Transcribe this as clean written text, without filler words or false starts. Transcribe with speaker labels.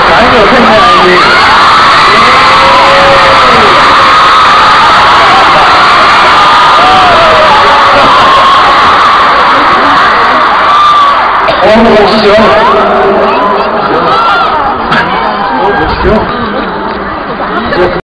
Speaker 1: 还有看看你。我们喜欢。